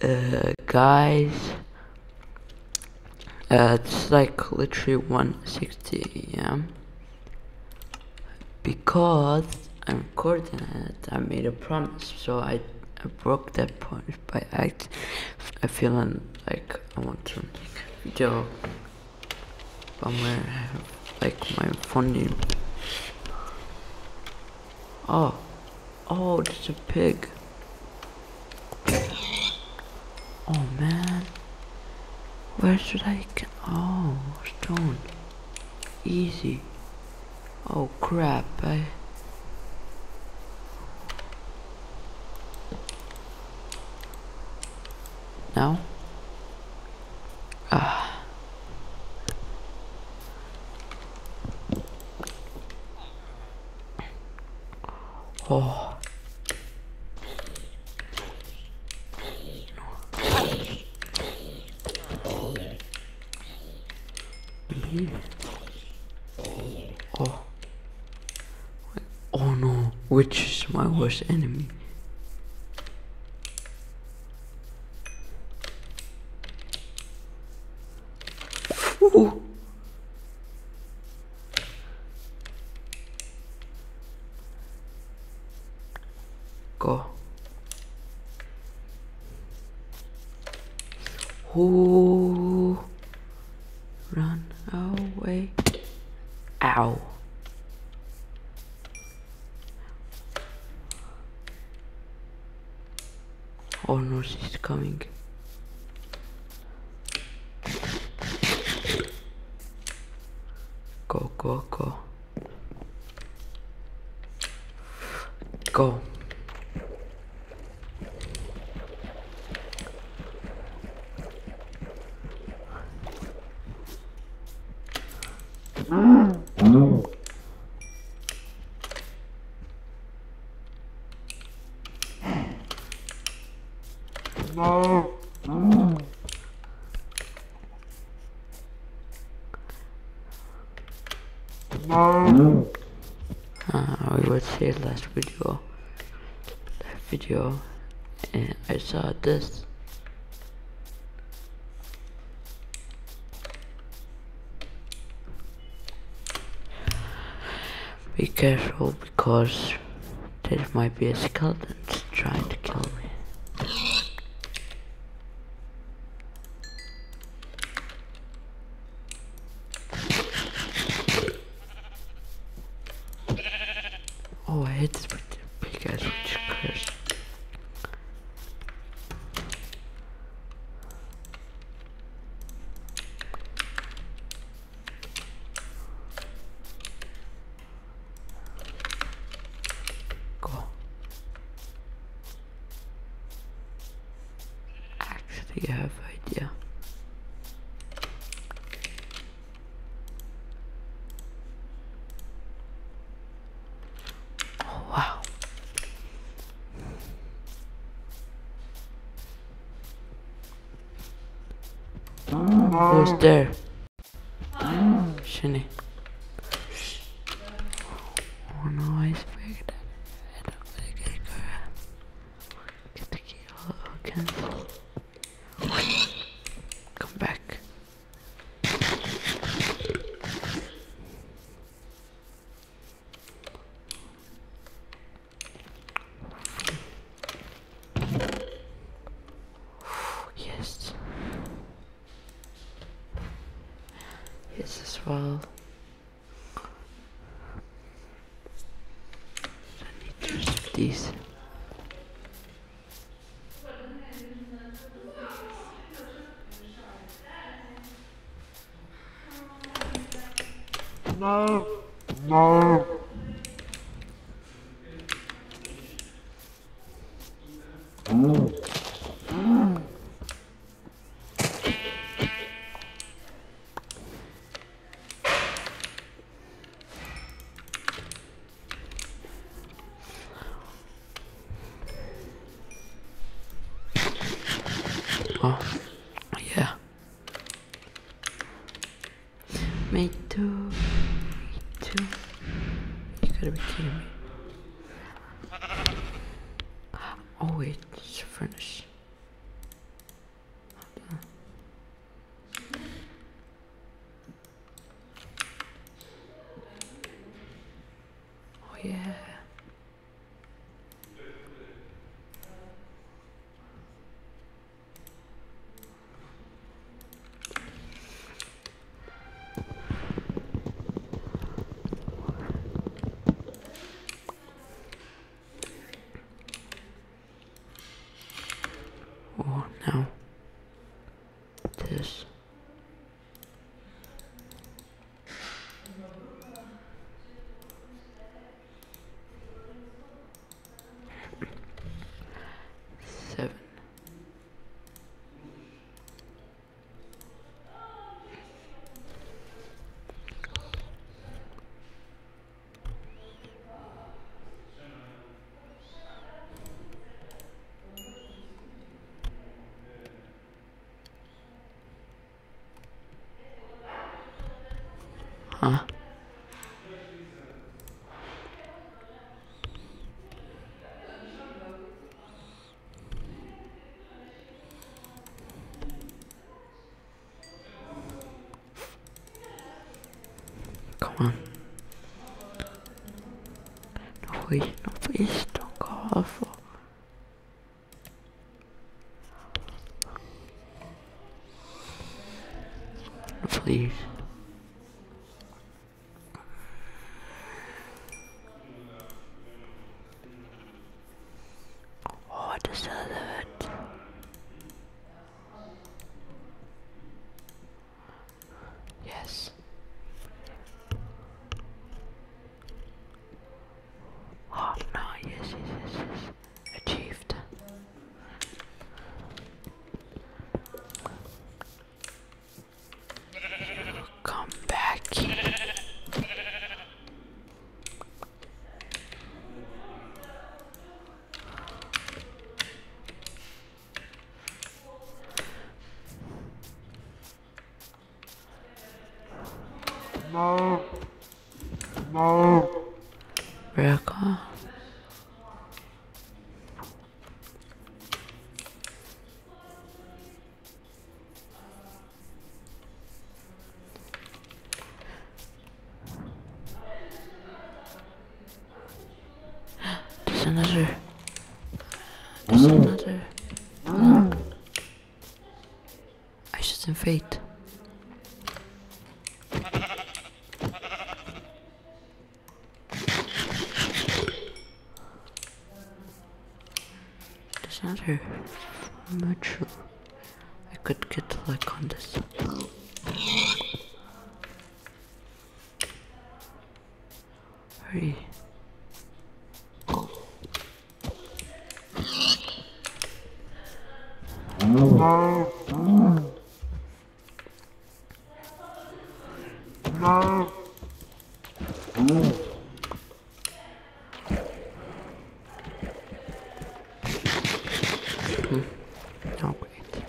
Guys, it's like literally 1:60 AM because I'm recording it. I made a promise, so I broke that promise by I feeling like I want to make a video, but I'm gonna have like my funding. Oh, there's a pig. Oh man, where should I get? Oh, stone. Easy. Oh crap, now? Oh. Oh. Oh no, which is my worst enemy? Ooh. Go. Ooh. Run away. Ow. Oh no, she's coming. Go, go, go. Go. No. No. No. We would say last video, and I saw this. Be careful because there might be a skeleton trying to kill me. Oh, I hit this with the big ass curse. Go. Actually, I have an idea. Wow. Who's there? Shinny. Oh no, I figured that. I don't think I could get the key again. Come back. Yes. Yes, as well. I need to use these. No. No. Oh, yeah. Me too. You gotta be kidding me. Oh wait, it's a furnace. Oh, now this. Seven. Huh? Come on. No, please don't go awful. No, please. Oh, I deserve it. Yes. Oh no, yes. Achieved. Come back. No. Bedrock. There's another. Isis and Fate. There's another metro. I could get like on this. Hurry. Oh, wait.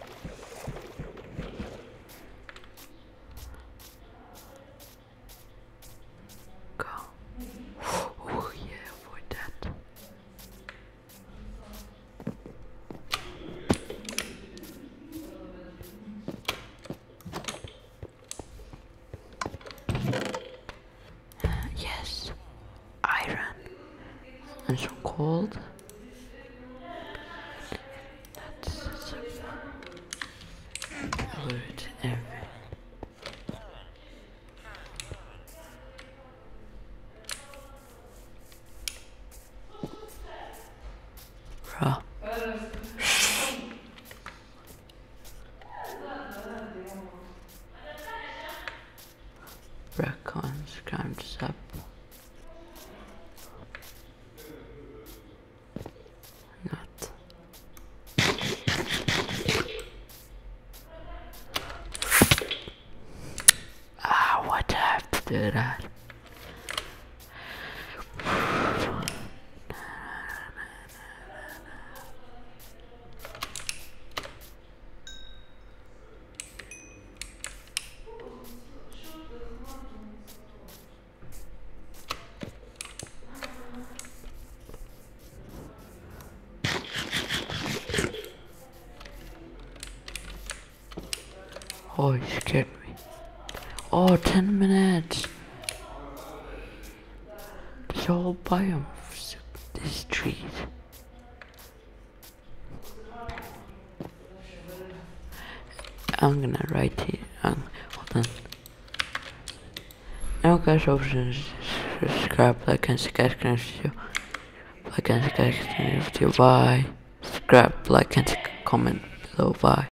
Go. Oh, yeah, avoid that. Yes. Iron. And some gold. Good. Bruh. Raccoons climbed up. Not. Ah, what do I have to do that? Oh, you scared me. Oh, 10 minutes. This whole biome, this trees. I'm gonna write it. Hold on. Now guys, subscribe, like and subscribe, bye. Subscribe, like and comment below. Bye.